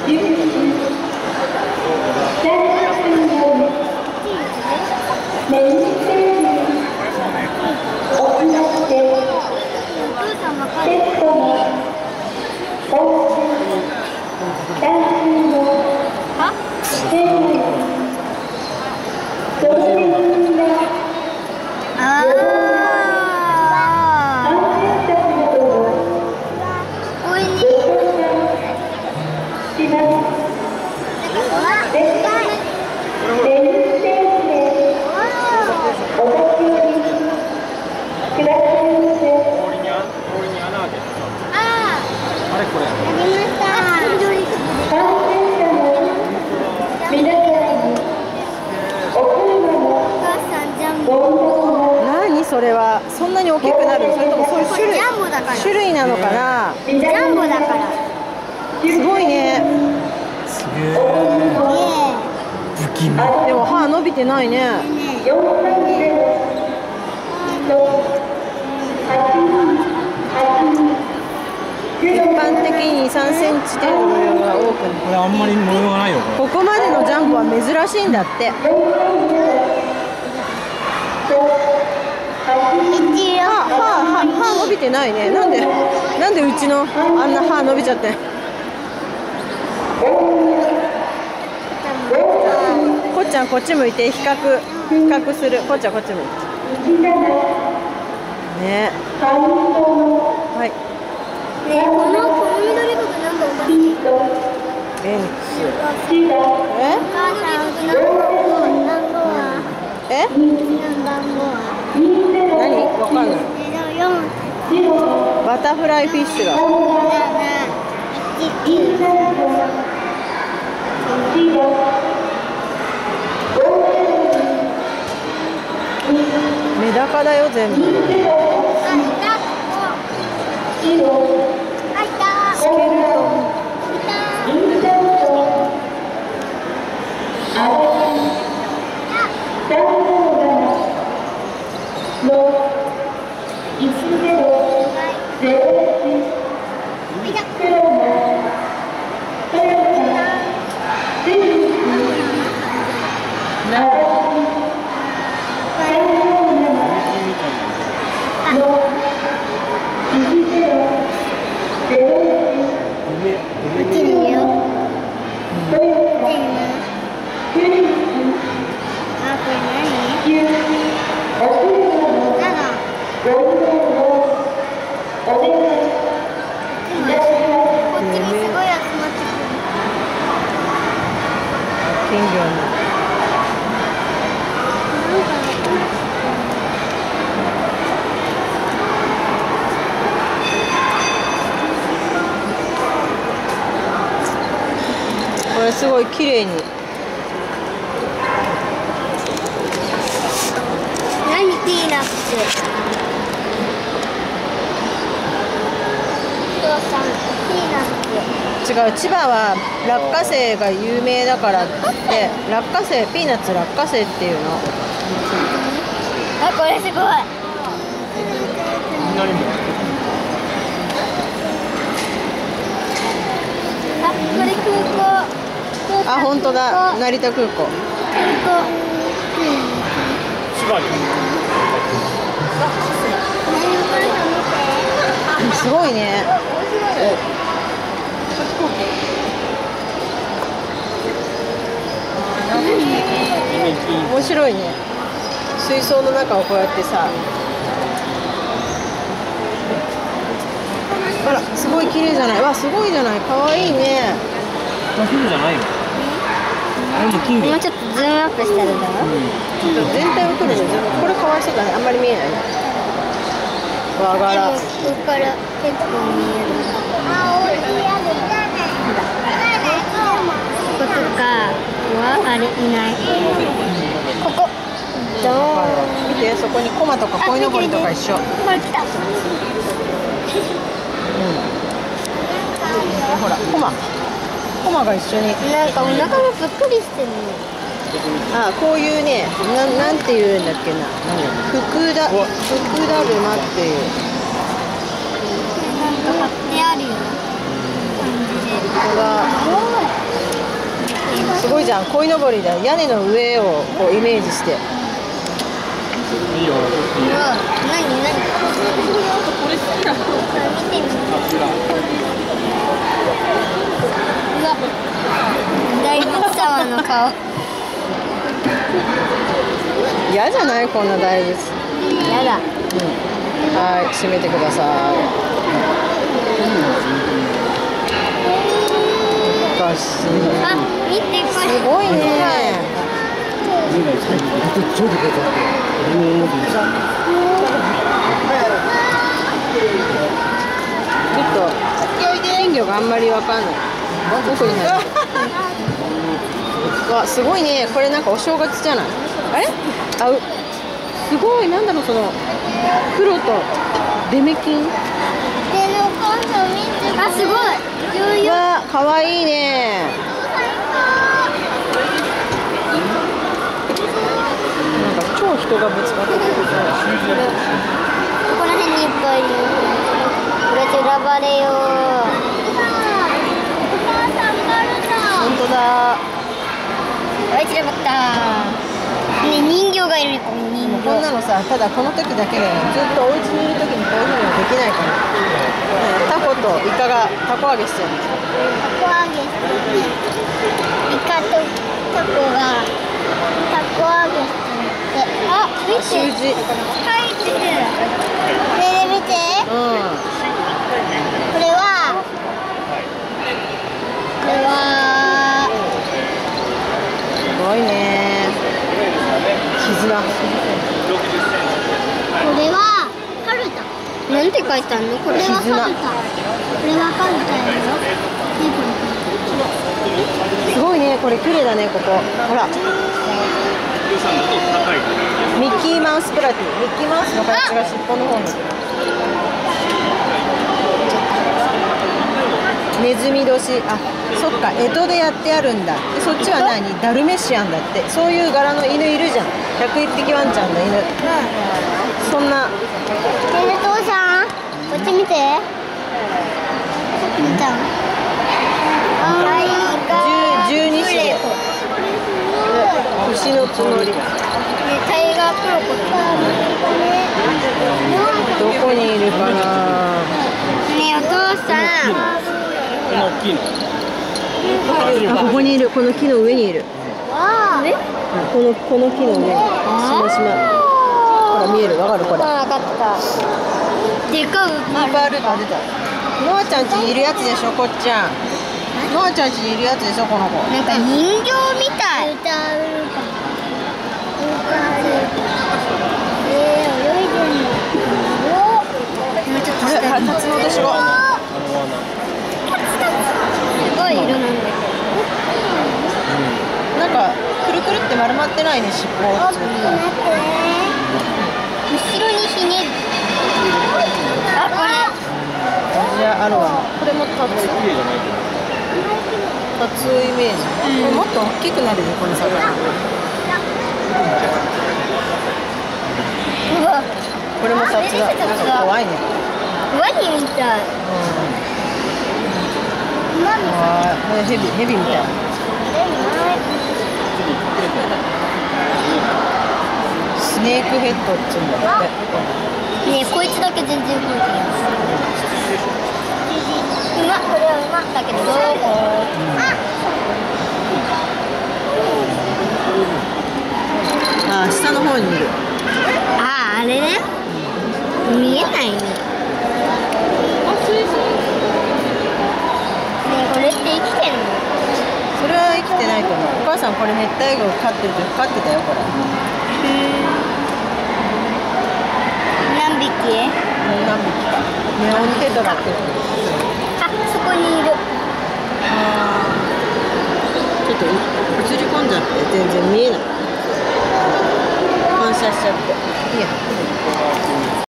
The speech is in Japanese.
それはそんなに大きくなる？それともそういう種類なのかな？ ジャンボだから。 すごいね。 すげえ。不気味。 でも歯伸びてないね。一般的に2、3センチ程度の模様が多く、 これあんまり模様がないよ。 ここまでのジャンボは珍しいんだって。歯伸びてないね。なんでうちのあんな歯伸びちゃってん。こっちゃんこっち向いて比較する。こっちゃんこっち向いてね。はい。 ね、この緑部分なんかおかしい。 ベンツ。 お母さん、うちの番号は？ え？ うちの番号は？ 何？わかんない。バタフライフィッシュだ。メダカだよ全部。スケルトン。これすごい綺麗に。 何ピーナッツ？お父さん、ピーナッツ。 違う、千葉は落花生が有名だからって落花生、ピーナッツ落花生っていうの。 あ、これすごい。あ、これ空港。 あ、本当だ、成田空港。すごいね。面白いね。水槽の中をこうやってさ。あら、すごい綺麗じゃない。わ、すごいじゃない。可愛いね。 ダフルじゃないよ。あれも金魚。 もうちょっとズームアップしたらどう？ 全体を撮るの。これかわいそうだね。あんまり見えないね。和柄。 ここから結構見える。あ、おいしいやつだね。こことかはあれいない。ここ。どう？ 見て、そこにコマとか鯉のぼりとか一緒。 これ来た。 ほら、コマが一緒に。 なんかお腹がぷっくりしてるね。 あ、こういうね、なんていうんだっけな。福だるまっていう。 なんか貼ってあるよ。感じで。 ここが。 いじゃん、鯉のぼりだ。屋根の上をこうイメージして。 いいよ。 うわ、何これ好きだ。見てみる。うわ、大仏様の顔。 嫌じゃない？こんな大仏。 やだ。 はい、閉めてください。おかしい。 あ、見てこれ。 すごいね。ちょっと金魚があんまりわかんない。奥に入る。わ、すごいね。これなんかお正月じゃない？あれ？あう。すごい、なんだろう、その黒とデメキン。 あ、すごい。 わ、かわいいね。なんか超人がぶつかってる。 ここら辺にいっぱいいる。これ選ばれよう。 本当だ。 あいつらばった。ね、人形がいる。この人形。 こんなのさ、ただこの時だけだよ。ずっとお家にいる時にこういうふうにはできないから。タコとイカがタコ揚げしてるんですよ。 タコ揚げしてる。イカとタコがタコ揚げしてる。あ、見て。 習字。 書いてる。ねえ、見て。 うん。 これは。 すごいね。絆。 これはカルタ。なんて書いてあるの？これはカルタ。これはカルタやよ。 すごいね、これ綺麗だね、ここ。ほら。ミッキーマウスプラティ。ミッキーマウスの形が尻尾の方に。ネズミ年。あ、そっか、干支でやってあるんだ。で、そっちは何？ダルメシアンだって。そういう柄の犬いるじゃん。101匹ワンちゃんの犬。そんな。 ねえ、父さん、こっち見て。見た。 12種で。牛の角り。 タイガークロコ。 どこにいるかな。 ねえ、お父さん。 大きいの。 あ、ここにいる。この木の上にいる。 わあ。 この木の上に。しましま。ほら、見える。わかるこれ。 分かった。でかい。 いっぱいある。あ、出た。ノアちゃん家にいるやつでしょ、こっちゃん。ノアちゃん家にいるやつでしょ、この子。 なんか人形みたい。泳いでるの。 あれ、タツノオトシゴ。 すごい色なんだけど。 なんかくるくるって丸まってないね、尻尾。 後ろにひねる。あ、これ。 じゃあ、あるわ。これもタツ。タツイメージ。これもっと大きくなるよ、この魚。 うわ。 これもタツだ。なんか怖いね。 ワニみたい。 これヘビみたい。スネークヘッドって言うんだって。 ねえ、こいつだけ全然動いてない。馬、これは馬だけどどこ？ あ、下の方にいる。 あ、あれね。見えないね。これって生きてんの？ それは生きてないと思う。お母さんこれ熱帯魚を飼ってる時飼ってたよ、これ。 何匹？ 何匹か。ネオンテトラって言う。 あ、そこにいる。 ちょっと映り込んじゃって全然見えない。反射しちゃって。いいや。